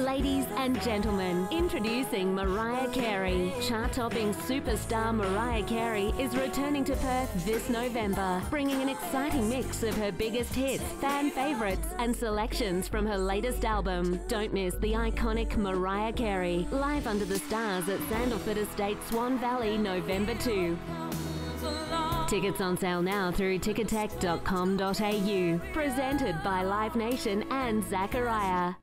Ladies and gentlemen, introducing Mariah Carey. Chart-topping superstar Mariah Carey is returning to Perth this November, bringing an exciting mix of her biggest hits, fan favourites and selections from her latest album. Don't miss the iconic Mariah Carey, live under the stars at Sandalford Estate, Swan Valley, November 2. Tickets on sale now through ticketek.com.au. Presented by Live Nation and Zachariah.